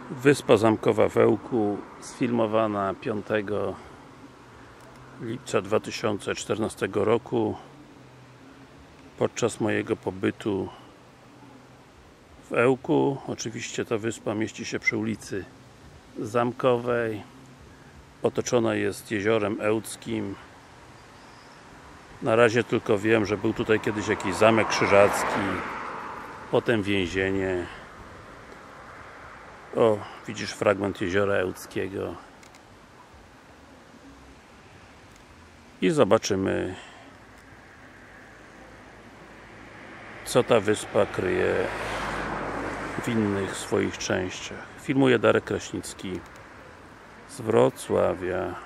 Wyspa Zamkowa w Ełku, sfilmowana 5 lipca 2014 roku podczas mojego pobytu w Ełku. Oczywiście ta wyspa mieści się przy ulicy Zamkowej, otoczona jest jeziorem ełckim. Na razie tylko wiem, że był tutaj kiedyś jakiś zamek krzyżacki, potem więzienie. O, widzisz fragment jeziora ełckiego. I zobaczymy, co ta wyspa kryje w innych swoich częściach. Filmuje Darek Kraśnicki z Wrocławia.